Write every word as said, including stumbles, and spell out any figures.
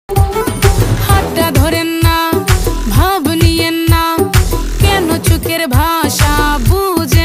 হাতটা ধরেন না, ভাব নিয়েন না, কেন চোখের ভাষা বুঝে